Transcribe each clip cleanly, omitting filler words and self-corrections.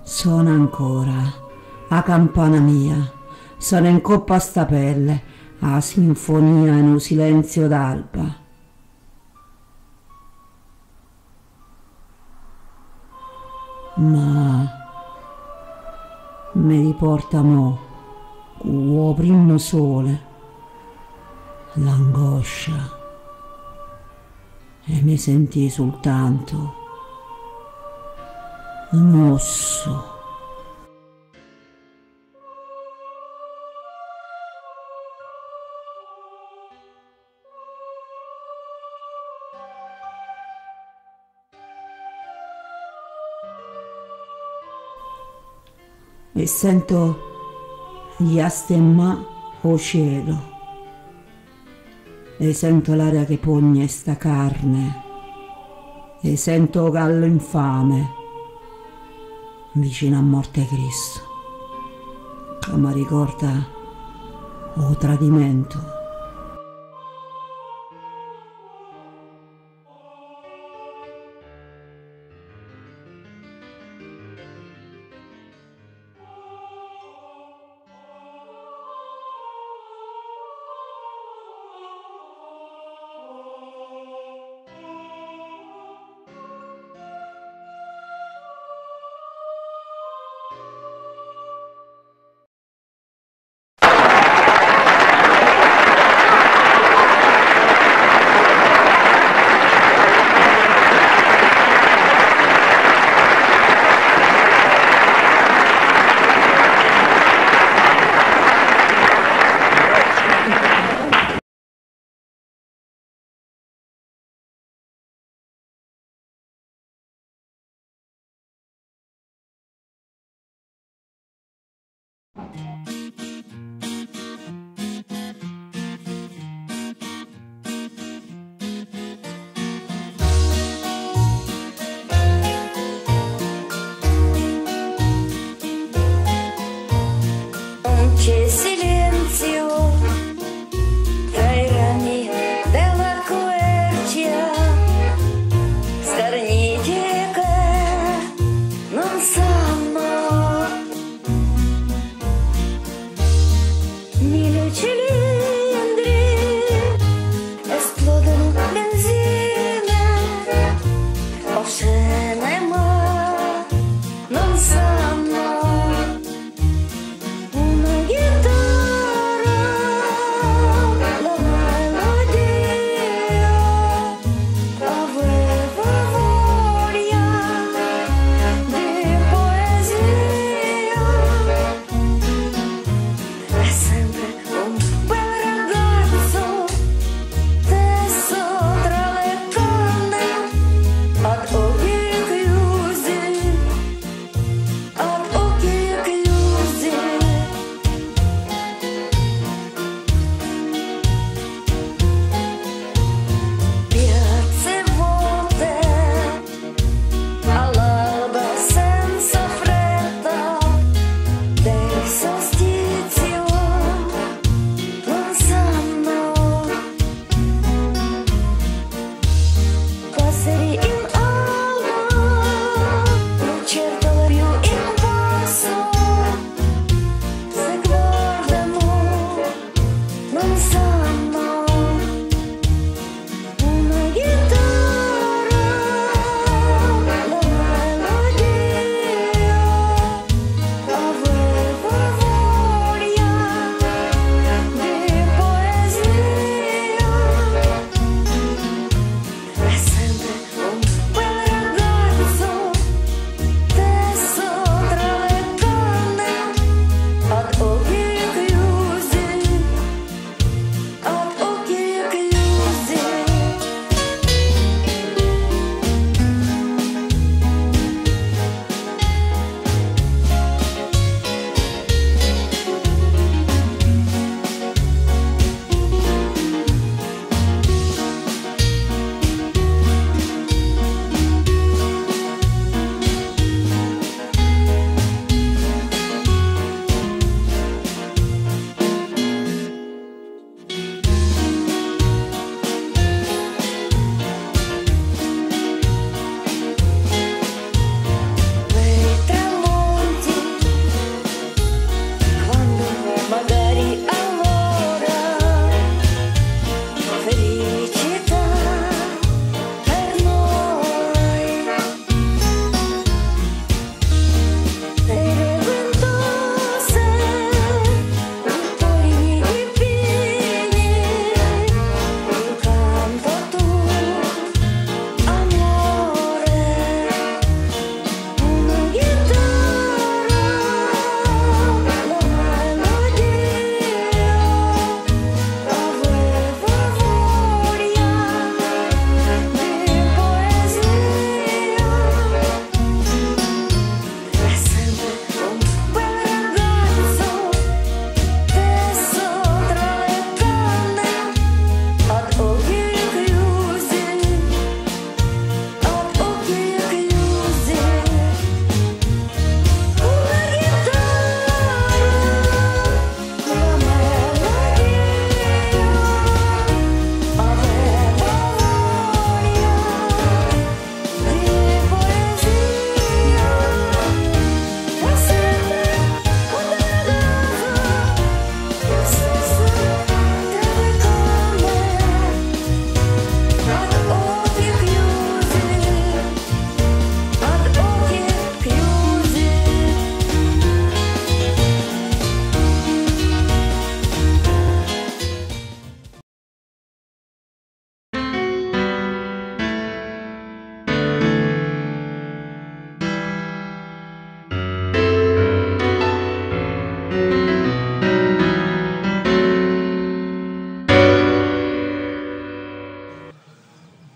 Suona ancora, a campana mia, suona in coppa a sta pelle, a sinfonia in un silenzio d'alba. Ma mi riporta mo, con primo sole, l'angoscia, e mi sentì soltanto un osso. E sento gli astemma o cielo, e sento l'aria che pogne sta carne, e sento gallo infame vicino a morte Cristo, che mi ricorda o tradimento. C'è silenzio tra i rami della quercia, starniti che non sanno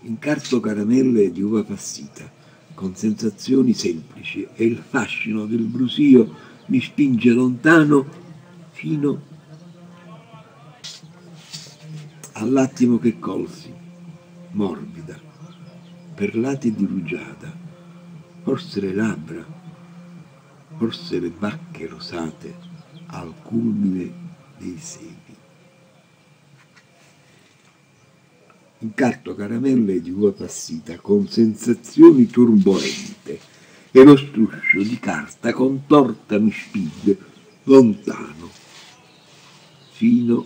Incarto caramelle di uva passita, con sensazioni semplici, e il fascino del brusio mi spinge lontano fino all'attimo che colsi, morbida, perlati di rugiada, forse le labbra, forse le bacche rosate al culmine dei seni. Incarto caramelle di uva passita con sensazioni turbolente e lo struscio di carta contorta mi spinge lontano fino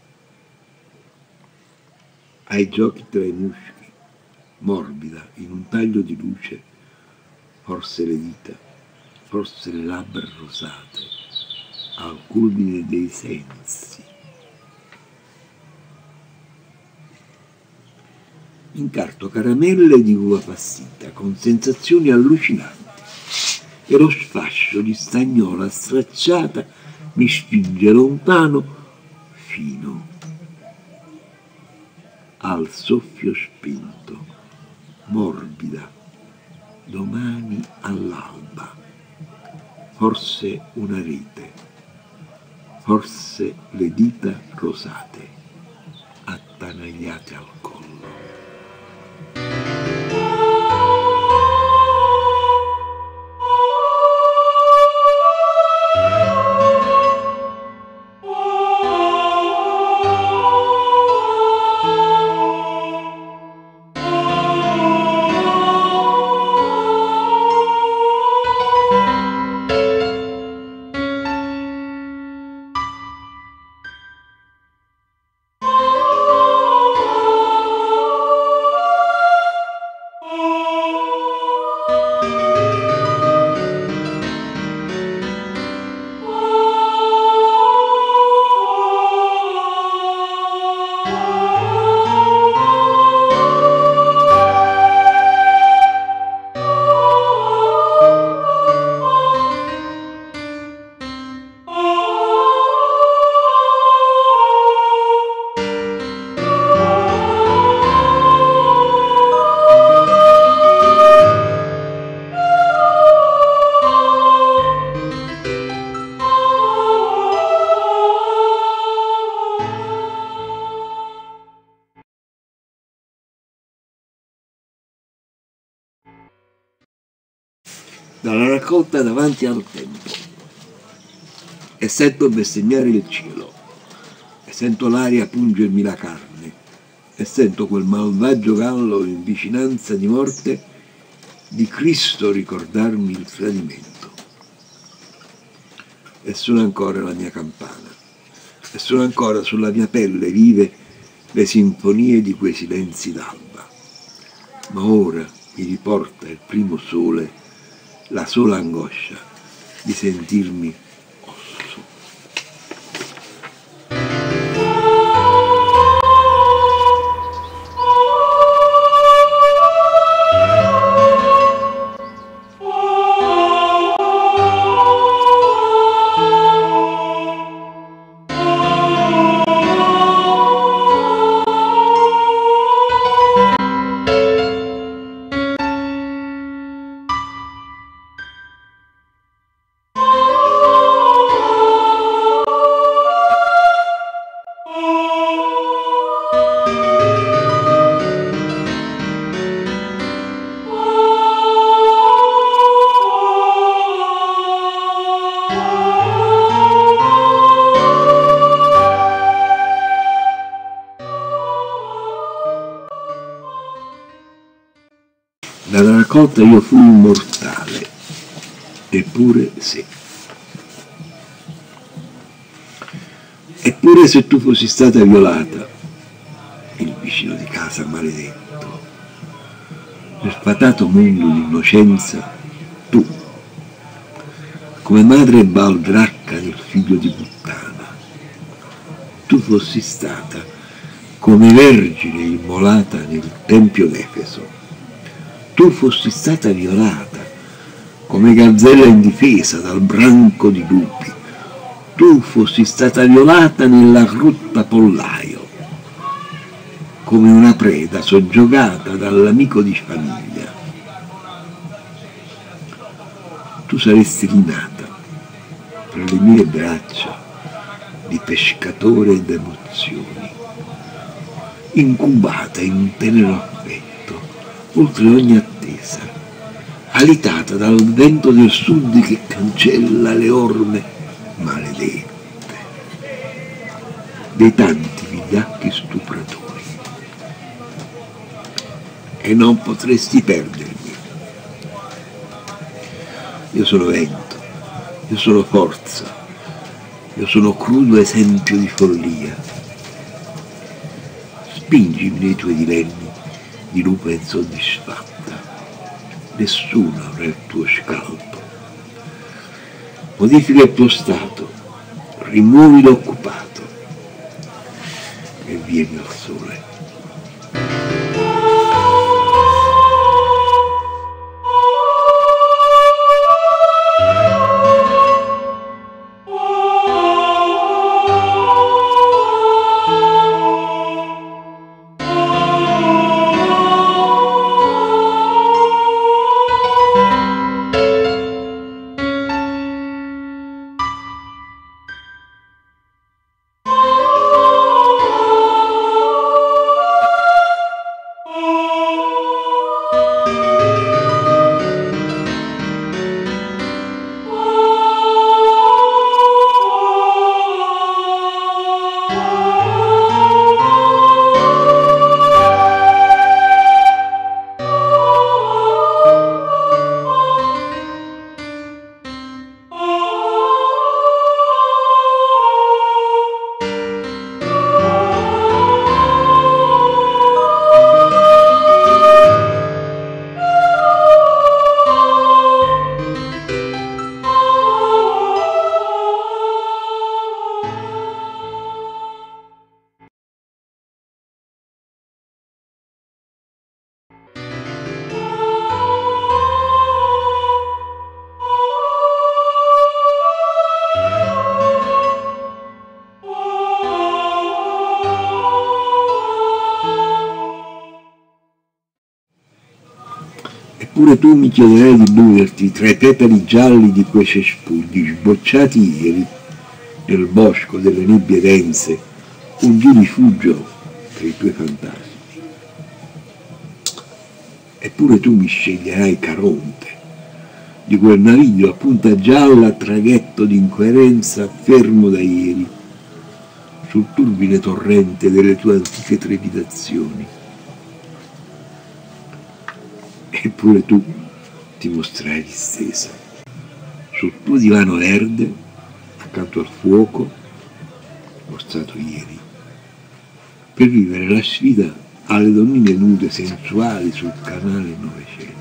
ai giochi tra i muschi, morbida in un taglio di luce, forse le dita, forse le labbra rosate al culmine dei sensi. Incarto caramelle di uva passita con sensazioni allucinanti e lo sfascio di stagnola stracciata mi spinge lontano fino al soffio spento, morbida, domani all'alba, forse una rete, forse le dita rosate attanagliate al collo. Dalla raccolta davanti al tempo e sento bestemmiare il cielo e sento l'aria pungermi la carne e sento quel malvagio gallo in vicinanza di morte di Cristo ricordarmi il tradimento e suona ancora la mia campana e suona ancora sulla mia pelle vive le sinfonie di quei silenzi d'alba, ma ora mi riporta il primo sole la sola angoscia di sentirmi osso. Dalla raccolta io fui immortale, eppure sì. Eppure se tu fossi stata violata, il vicino di casa maledetto, nel fatato mondo di innocenza, tu, come madre baldracca del figlio di puttana, tu fossi stata come vergine immolata nel tempio d'Efeso. Tu fossi stata violata come gazzella indifesa dal branco di lupi. Tu fossi stata violata nella grotta Pollaio come una preda soggiogata dall'amico di famiglia. Tu saresti rinata fra le mie braccia di pescatore d'emozioni, incubata in un tenero affetto, oltre ogni attesa, alitata dal vento del sud che cancella le orme maledette dei tanti vigliacchi stupratori. E non potresti perdermi. Io sono vento, io sono forza, io sono crudo esempio di follia. Spingimi nei tuoi dilemmi di lupa insoddisfatta. Nessuno avrà il tuo scalpo. Modifica il tuo stato, rimuovi l'occupato e vieni al sole. Eppure tu mi chiederai di beverti tra i petali gialli di quei cespugli sbocciati ieri nel bosco delle nebbie dense, un di rifugio per i tuoi fantasmi. Eppure tu mi sceglierai Caronte, di quel naviglio a punta gialla, traghetto d'incoerenza fermo da ieri, sul turbine torrente delle tue antiche trepidazioni. Eppure tu ti mostrerai distesa sul tuo divano verde accanto al fuoco mostrato ieri, per vivere la sfida alle donnine nude sensuali sul canale 900.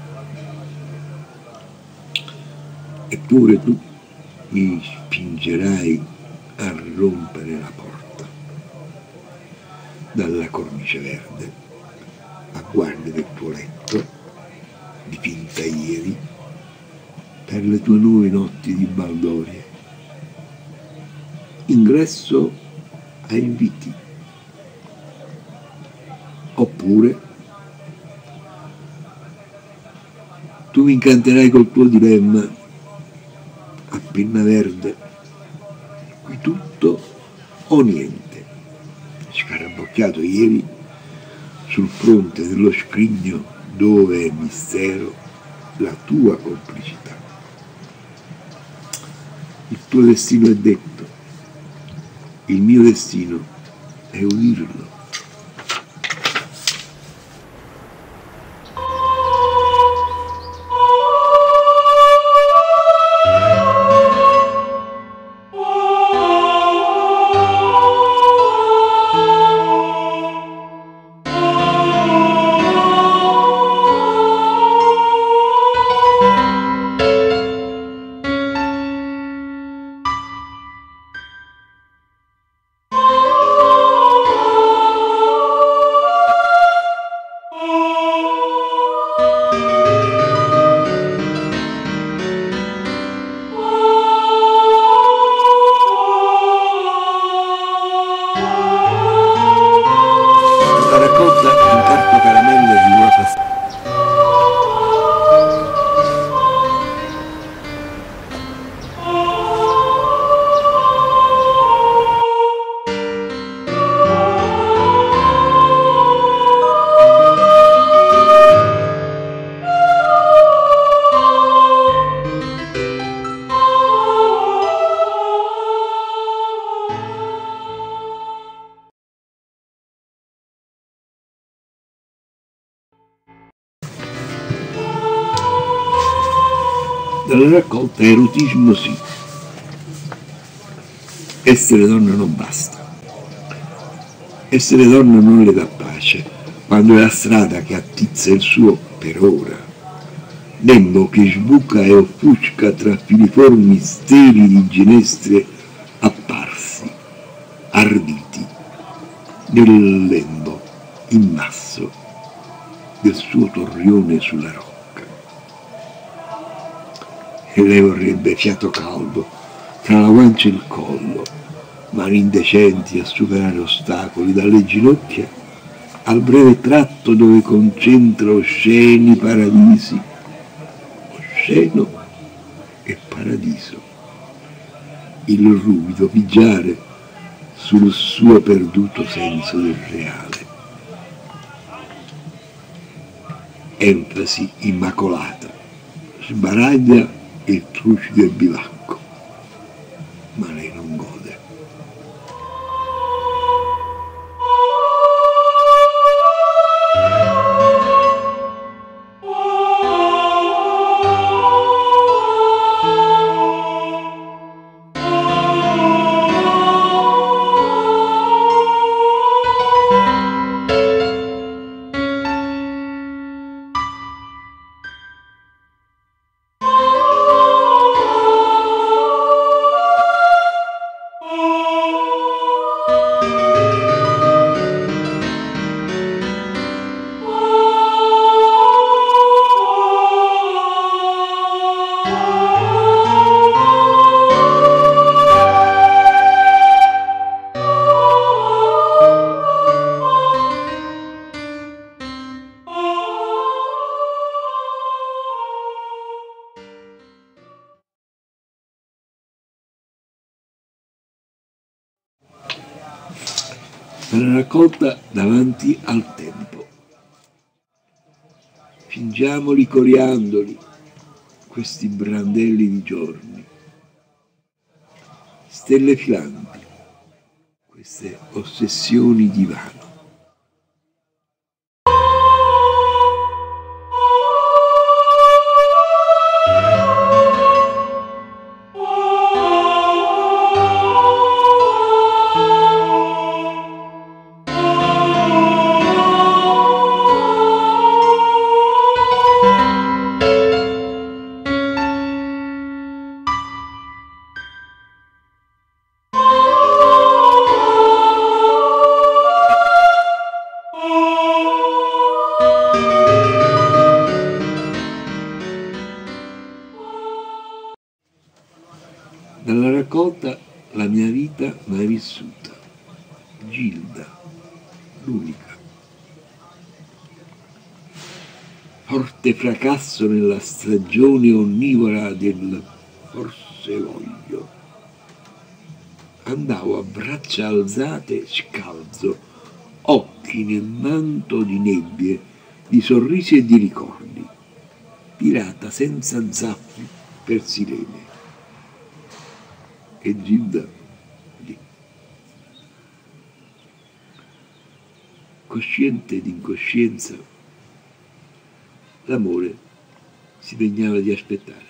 Eppure tu mi spingerai a rompere la porta dalla cornice verde a guardia del tuo letto dipinta ieri per le tue nuove notti di baldoria. Ingresso a inviti. Oppure tu mi incanterai col tuo dilemma a penna verde, qui tutto o niente, scarabocchiato ieri sul fronte dello scrigno dove è mistero la tua complicità. Il tuo destino è detto, il mio destino è udirlo. Dalla raccolta Erotismo sì. Essere donna non basta. Essere donna non le dà pace, quando è la strada che attizza il suo per ora. Lembo che sbuca e offusca tra filiformi steli di ginestre apparsi, arditi, nel lembo immasso del suo torrione sulla rocca. E lei vorrebbe fiato caldo tra la guancia e il collo, mani indecenti a superare ostacoli dalle ginocchia al breve tratto dove concentra osceni paradisi, osceno e paradiso, il ruvido pigiare sul suo perduto senso del reale. Enfasi immacolata, sbaraglia il trucido e bivacco, ma lei non gode. Dalla raccolta Davanti al tempo. Fingiamoli coriandoli, questi brandelli di giorni, stelle filanti, queste ossessioni di vano. Dalla raccolta La mia vita mai vissuta, Gilda, l'unica. Forte fracasso nella stagione onnivora del forse voglio. Andavo a braccia alzate scalzo, occhi nel manto di nebbie, di sorrisi e di ricordi, pirata senza zappi per sirene. E Gilda lì, cosciente d'incoscienza, l'amore si degnava di aspettare.